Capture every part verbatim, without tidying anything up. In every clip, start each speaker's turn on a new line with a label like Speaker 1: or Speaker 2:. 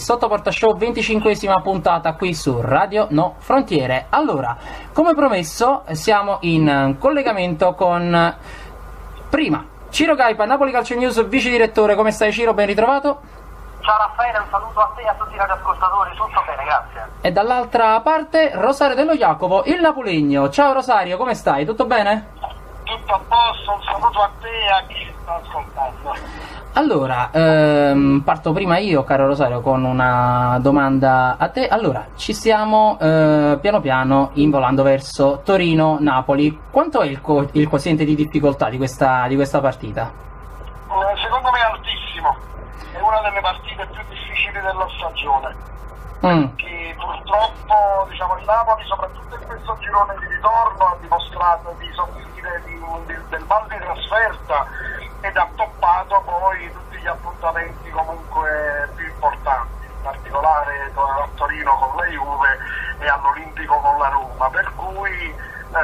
Speaker 1: Sotto Porta Show, venticinquesima puntata qui su Radio No Frontiere. Allora, come promesso, siamo in collegamento con prima Ciro Gaipa, Napoli Calcio News, vice direttore. Come stai, Ciro? Ben ritrovato.
Speaker 2: Ciao Raffaele, un saluto a te e a tutti i radioascoltatori, tutto bene, grazie.
Speaker 1: E dall'altra parte Rosario Dello Jacopo, il napolegno. Ciao Rosario, come stai? Tutto bene?
Speaker 2: Tutto a posto, un saluto a te e a chi sta ascoltando.
Speaker 1: Allora, ehm, parto prima io, caro Rosario, con una domanda a te. Allora, ci stiamo eh, piano piano involando verso Torino-Napoli. Quanto è il, co- il quoziente di difficoltà di questa, di questa partita?
Speaker 2: Eh, secondo me è altissimo, è una delle partite più difficili della stagione.
Speaker 1: Mm.
Speaker 2: Che purtroppo, diciamo, il Napoli, soprattutto in questo girone di ritorno, ha dimostrato di soffrire di, di, del mal di trasferta ed ha toppato poi tutti gli appuntamenti comunque più importanti, in particolare a Torino con la Juve e all'Olimpico con la Roma, per cui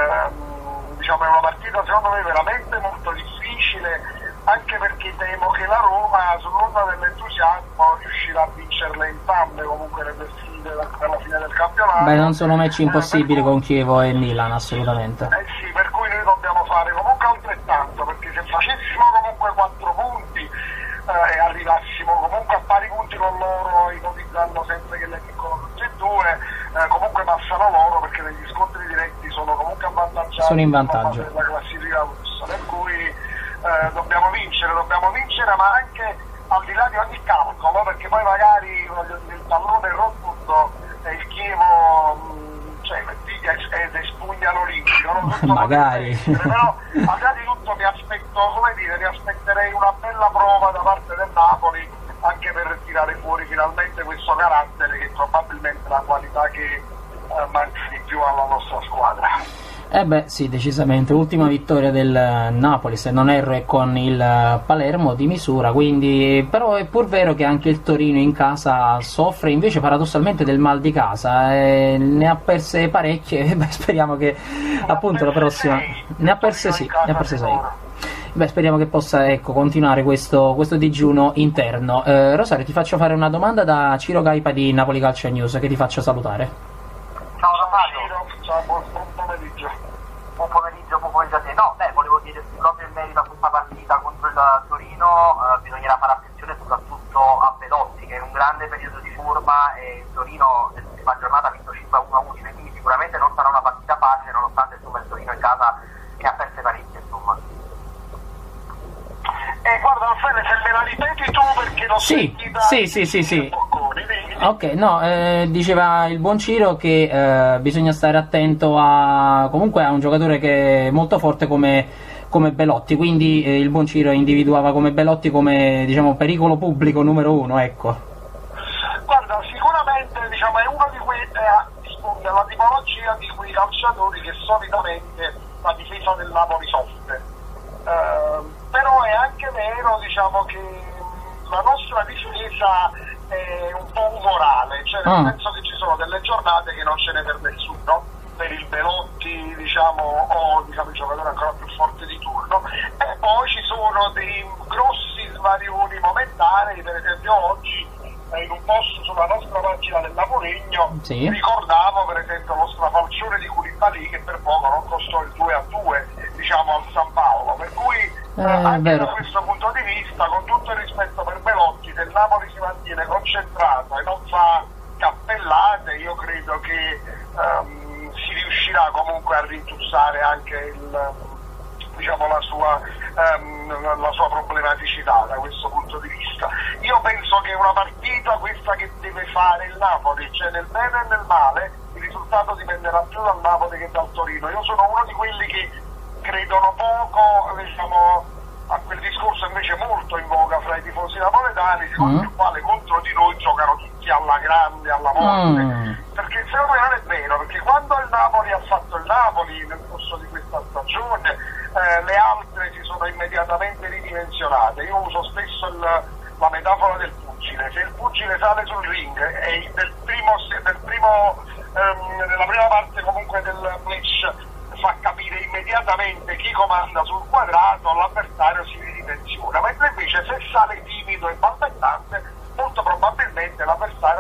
Speaker 2: ehm, diciamo, è una partita secondo me veramente molto difficile, anche perché temo che la Roma, sull'onda dell'entusiasmo, riuscirà a vincerle entrambe comunque nelle sfide alla fine del campionato.
Speaker 1: Beh, non sono match impossibili eh, con Chievo e Milan, assolutamente.
Speaker 2: Eh sì, per cui noi dobbiamo fare comunque altrettanto, perché se facessimo comunque quattro punti eh, e arrivassimo comunque a pari punti con loro, ipotizzando sempre che le vincono tutti e due, eh, comunque passano loro, perché negli scontri diretti sono comunque avvantaggiati,
Speaker 1: sono in vantaggio
Speaker 2: della classifica russa, per cui eh, dobbiamo vincere, dobbiamo vincere, ma anche al di là di ogni calcolo, perché poi magari voglio dire, il pallone rotondo e il Chievo mh, cioè ed espugna l'Olimpico, no?
Speaker 1: Magari
Speaker 2: però al di là di tutto mi aspetto, come dire, mi aspetterei una bella prova da parte del Napoli, anche per tirare fuori finalmente questo carattere che probabilmente è la qualità che eh, manca di più alla nostra squadra.
Speaker 1: Eh beh sì, decisamente, ultima vittoria del Napoli, se non erro è con il Palermo di misura, quindi però è pur vero che anche il Torino in casa soffre invece paradossalmente del mal di casa, eh, ne ha perse parecchie, beh, speriamo che
Speaker 2: ne
Speaker 1: appunto la prossima
Speaker 2: sei.
Speaker 1: ne ha perse sì, ne ha perse sei.
Speaker 2: Sicuro.
Speaker 1: Beh, speriamo che possa, ecco, continuare questo, questo digiuno interno. Eh, Rosario, ti faccio fare una domanda da Ciro Gaipa di Napoli Calcio News, che ti faccio salutare.
Speaker 2: Ciao Rosario, ciao, buon, buon pomeriggio. Buon pomeriggio, buon pomeriggio a te. No, beh, volevo dire proprio in merito a questa partita contro il Torino, eh, bisognerà fare attenzione soprattutto a Belotti, che è in un grande periodo di forma, e il Torino nell'ultima giornata ha vinto cinque a uno a Udine, quindi sicuramente non sarà una partita facile, nonostante insomma, il Torino in casa ne ha perse parecchie, insomma. Eh, guarda, Raffaele, se me la ripeti tu, perché l'ho
Speaker 1: sì,
Speaker 2: sentita...
Speaker 1: Sì, sì, sì, sì. Ok, no, eh, diceva il buon Ciro che eh, bisogna stare attento a comunque a un giocatore che è molto forte come, come Belotti, quindi eh, il buon Ciro individuava come Belotti come, diciamo, pericolo pubblico numero uno, ecco.
Speaker 2: Guarda, sicuramente, diciamo, è uno di quei, eh, risponde alla tipologia di quei calciatori che solitamente la difesa del Napoli soffre. Uh, però è anche vero, diciamo, che la nostra difesa è un po' umorale, cioè nel
Speaker 1: ah.
Speaker 2: senso che ci sono delle giornate che non ce n'è per nessuno, per il Belotti, diciamo, o diciamo il giocatore ancora più forte di turno, e poi ci sono dei grossi svarioni momentanei. Per esempio oggi eh, in un post sulla nostra pagina del Napolegno
Speaker 1: sì.
Speaker 2: ricordavo per esempio lo strafalcione di Koulibaly, che per poco non costò il due a due, diciamo, al San Paolo, per cui eh, anche
Speaker 1: vero.
Speaker 2: da questo punto di vista, con tutto il rispetto per Belotti, se il Napoli si mantiene concentrato e non fa cappellate, io credo che um, si riuscirà comunque a rintuzzare anche il, diciamo, la sua, um, la sua problematicità da questo punto di vista. Io penso che è una partita questa che deve fare il Napoli, cioè nel bene e nel male il risultato dipenderà più dal Napoli che dal Torino. Io sono uno di quelli che credono poco, diciamo, a quel discorso invece molto in voga fra i tifosi napoletani, secondo mm. il quale contro di noi giocano tutti alla grande, alla morte, mm. perché secondo me non è vero, perché quando il Napoli ha fatto il Napoli nel corso di questa stagione, eh, le altre si sono immediatamente ridimensionate. Io uso spesso il, la metafora del pugile: se il pugile sale sul ring e del primo, del primo ehm, nella prima parte comunque del match fa capire immediatamente chi comanda sul quadrato, l'avversario si ridimensiona, mentre invece se sale timido e balbettante molto probabilmente l'avversario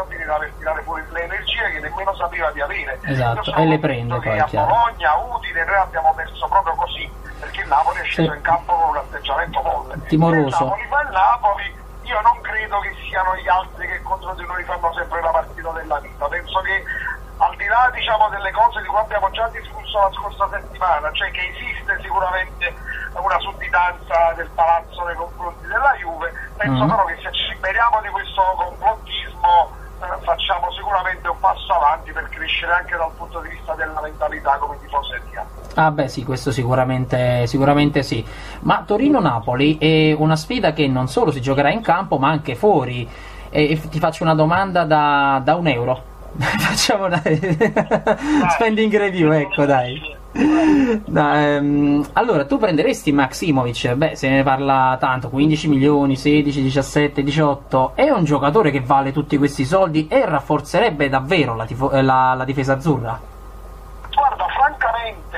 Speaker 2: tecnologie che nemmeno sapeva di avere.
Speaker 1: Esatto, e le prende poi,
Speaker 2: a
Speaker 1: chiaro.
Speaker 2: Bologna, Udine, noi abbiamo perso proprio così, perché il Napoli è sceso
Speaker 1: sì.
Speaker 2: in campo con un atteggiamento molle.
Speaker 1: timoroso.
Speaker 2: Se il Napoli fa il Napoli, io non credo che siano gli altri che contro di noi fanno sempre la partita della vita. Penso che al di là, diciamo, delle cose di cui abbiamo già discusso la scorsa settimana, cioè che esiste sicuramente una sudditanza del palazzo nei confronti della Juve, penso mm. però che se ci liberiamo di questo complottismo eh, facciamo sicuramente un passo avanti per crescere anche dal punto di vista della mentalità come tifoseria.
Speaker 1: Ah beh sì, questo sicuramente, sicuramente sì. Ma Torino-Napoli è una sfida che non solo si giocherà in campo ma anche fuori. E, e ti faccio una domanda da, da un euro. Facciamo una spending review, ecco dai. No, ehm, allora tu prenderesti Maksimovic? Beh, se ne parla tanto, quindici milioni, sedici, diciassette, diciotto. È un giocatore che vale tutti questi soldi e rafforzerebbe davvero la, tifo- la, la difesa azzurra?
Speaker 2: Guarda, francamente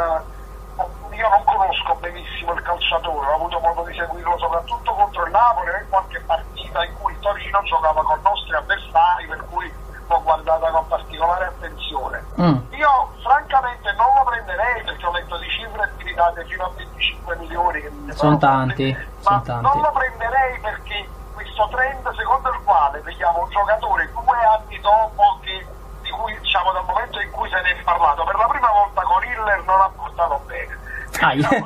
Speaker 2: eh, io non conosco benissimo il calciatore, ho avuto modo di seguirlo soprattutto contro il Napoli e in qualche partita in cui il Torino giocava con i nostri avversari, per cui l'ho guardata con particolare attenzione. Mm. Io francamente non lo prenderei perché ho letto di cifre limitate fino a venticinque milioni che mi
Speaker 1: sono tanti,
Speaker 2: ma
Speaker 1: son tanti.
Speaker 2: Non lo prenderei perché questo trend secondo il quale vediamo un giocatore due anni dopo che, di cui diciamo dal momento in cui se ne è parlato per la prima volta con Hiller non ha portato bene.
Speaker 1: Ah,
Speaker 2: diciamo,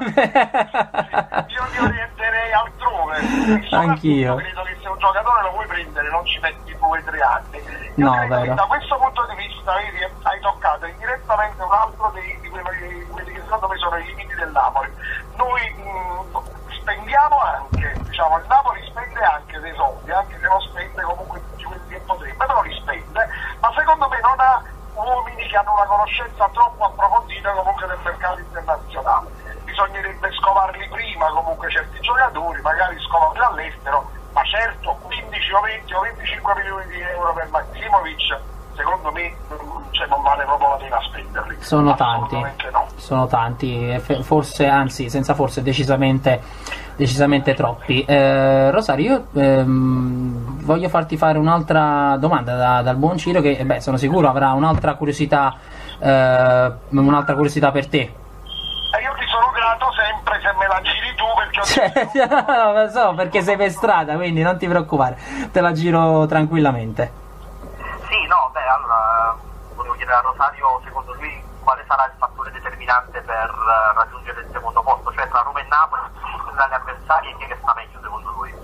Speaker 2: io mi orienterei altrove.
Speaker 1: Anch'io.
Speaker 2: Credo che se un giocatore lo vuoi prendere non ci metti due o tre anni. Io
Speaker 1: no,
Speaker 2: credo
Speaker 1: vero.
Speaker 2: Che da questo punto di vista vedi, hai toccato indirettamente un altro dei, di quelli, quelli che secondo me sono i limiti del Napoli. Noi mh, spendiamo anche, diciamo, il Napoli spende anche dei soldi, anche se non spende comunque tutti quelli che potrebbe, però li spende, ma secondo me non ha uomini che hanno una conoscenza troppo approfondita comunque del mercato internazionale. Bisognerebbe scovarli prima comunque certi giocatori, magari scovarli all'estero, ma certo quindici o venti o venticinque milioni di euro per Maksimovic secondo me cioè, non vale proprio la pena spenderli.
Speaker 1: Sono tanti,
Speaker 2: no.
Speaker 1: sono tanti, forse, anzi senza forse, decisamente, decisamente troppi. Eh, Rosario, io ehm, voglio farti fare un'altra domanda da, dal buon Ciro che beh, sono sicuro avrà un'altra curiosità, eh, un'altra curiosità per te.
Speaker 2: Io ti sono grato sempre se me la giri tu perché ho
Speaker 1: cioè, no, lo so, perché sei per strada, quindi non ti preoccupare, te la giro tranquillamente.
Speaker 3: Sì, no, beh, allora volevo chiedere a Rosario secondo lui quale sarà il fattore determinante per uh, raggiungere il secondo posto, cioè tra Roma e Napoli, tra gli avversari e chi che sta meglio secondo lui?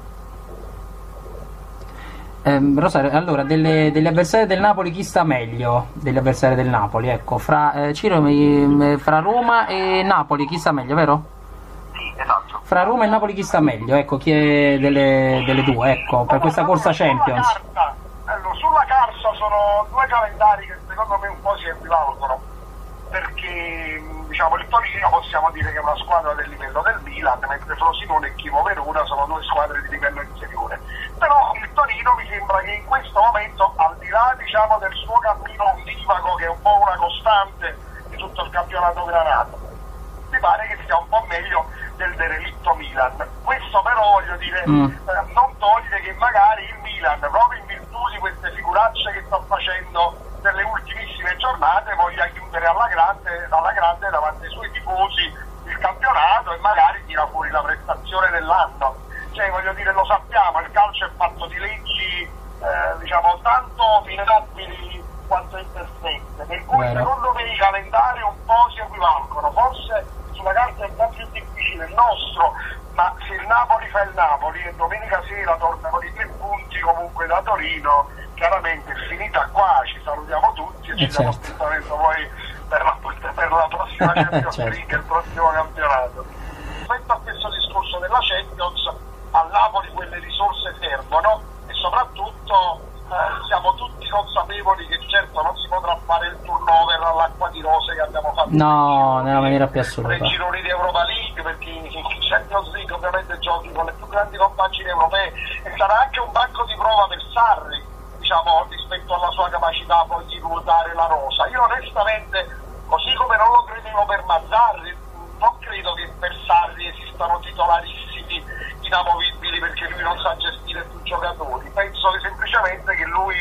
Speaker 1: Eh, Rosario, allora, delle, degli avversari del Napoli chi sta meglio? Degli avversari del Napoli, ecco, fra eh, Ciro, mi, fra Roma e Napoli chi sta meglio, vero?
Speaker 3: Sì, esatto.
Speaker 1: Fra Roma e Napoli chi sta meglio? Ecco, chi è delle, delle due, ecco, per questa corsa Champions.
Speaker 2: Sulla carta, allora, sulla carta sono due calendari che secondo me un po' si equivalgono, perché diciamo il Torino possiamo dire che è una squadra del livello del Milan, mentre Frosinone e Chievo Verona sono due squadre di livello inferiore. Però il Torino mi sembra che in questo momento, al di là diciamo del suo cammino ondivago che è un po' una costante di tutto il campionato granato, mi pare che sia un po' meglio del derelitto Milan. Questo però voglio dire mm. eh, non toglie che magari il Milan, proprio in virtù di queste figuracce che sta facendo nelle ultimissime giornate, voglia chiudere alla grande, alla grande davanti ai suoi tifosi il campionato e magari tira fuori la prestazione dell'anno. Cioè voglio dire, lo sappiamo, il calcio è fatto di leggi eh, diciamo tanto opinabili quanto imperfette, per cui Bene. secondo me i calendari un po' si equivalgono, forse sulla carta è un po' più difficile il nostro, ma se il Napoli fa il Napoli e domenica sera torna con i tre punti comunque da Torino, chiaramente è finita qua, ci salutiamo tutti e ci diamo
Speaker 1: certo.
Speaker 2: appuntamento poi per la, per la prossima Champions certo. League e il prossimo campionato. Rispetto a questo discorso della Champions, al Napoli quelle risorse servono e soprattutto eh, siamo tutti consapevoli che certo non si potrà fare il turnover all'acqua di rose che abbiamo fatto
Speaker 1: no, nella maniera più assoluta,
Speaker 2: nei gironi di Europa League, perché in Champions League ovviamente giochi con le più grandi compagini europee e sarà anche un banco di prova per Sarri, diciamo, rispetto alla sua capacità poi di ruotare la rosa. Io onestamente, così come non lo credevo per Mazzarri, non credo che per Sarri esistano titolarissimi inamovibili perché lui non sa gestire più giocatori. Penso che semplicemente che lui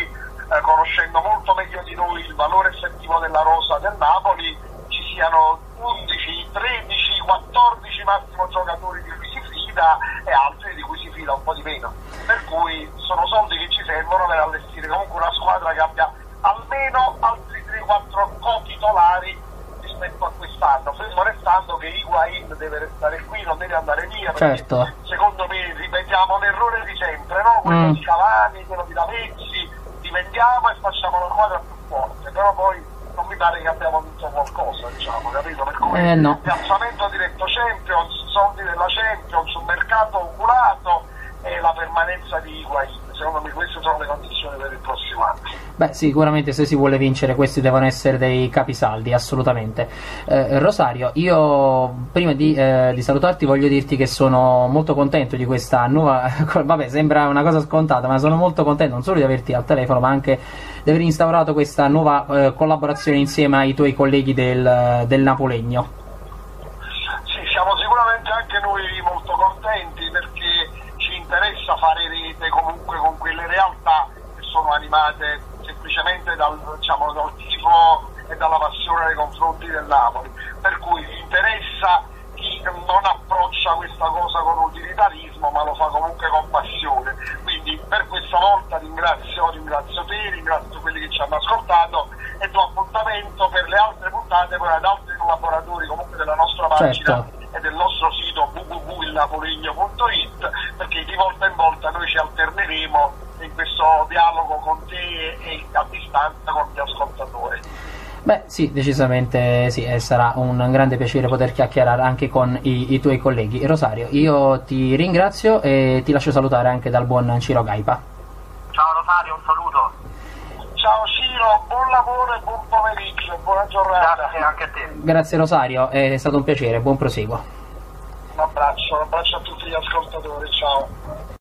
Speaker 2: eh, conoscendo molto meglio di noi il valore effettivo della rosa del Napoli, ci siano undici, tredici, quattordici massimo giocatori di cui si fida e altri di cui si fida un po' di meno. Per cui sono soldi che ci servono per allestire comunque una squadra che abbia almeno altri tre quattro co-titolari rispetto a quest'anno, fermo restando che Higuain deve restare qui, non deve andare via, perché
Speaker 1: certo.
Speaker 2: secondo me ripetiamo l'errore di sempre, no? Quello
Speaker 1: Mm.
Speaker 2: di Cavani, quello di Lavezzi, li vendiamo e facciamo la squadra più forte, però poi non mi pare che abbiamo vinto qualcosa, diciamo, capito? Per cui
Speaker 1: Eh, no.
Speaker 2: piazzamento diretto Champions, soldi della Champions, un mercato oculato e la permanenza di Higuain. Secondo me queste sono le condizioni per il prossimo anno.
Speaker 1: Beh, sicuramente se si vuole vincere questi devono essere dei capisaldi, assolutamente. Eh, Rosario, io prima di, eh, di salutarti voglio dirti che sono molto contento di questa nuova, vabbè sembra una cosa scontata, ma sono molto contento non solo di averti al telefono, ma anche di aver instaurato questa nuova eh, collaborazione insieme ai tuoi colleghi del, del Napolegno.
Speaker 2: Sì, siamo sicuramente anche noi molto contenti perché ci interessa fare rete comunque con quelle realtà che sono animate semplicemente dal, diciamo, dal tifo e dalla passione nei confronti del Napoli, per cui interessa chi non approccia questa cosa con utilitarismo ma lo fa comunque con passione. Quindi per questa volta ringrazio, ringrazio te, ringrazio quelli che ci hanno ascoltato e do appuntamento per le altre puntate poi ad altri collaboratori comunque della nostra pagina.
Speaker 1: Certo.
Speaker 2: E del nostro sito w w w punto il napolegno punto i t, perché di volta in volta noi ci alterneremo in questo dialogo con te e a distanza con gli ascoltatori.
Speaker 1: Beh sì, decisamente sì, e sarà un grande piacere poter chiacchierare anche con i, i tuoi colleghi. Rosario, io ti ringrazio e ti lascio salutare anche dal buon Ciro Gaipa.
Speaker 3: Ciao Rosario, un saluto.
Speaker 2: Ciao Ciro, buon lavoro e buon pomeriggio, buona giornata.
Speaker 3: Grazie anche a te.
Speaker 1: Grazie Rosario, è stato un piacere, buon proseguo.
Speaker 2: Un abbraccio, un abbraccio a tutti gli ascoltatori, ciao.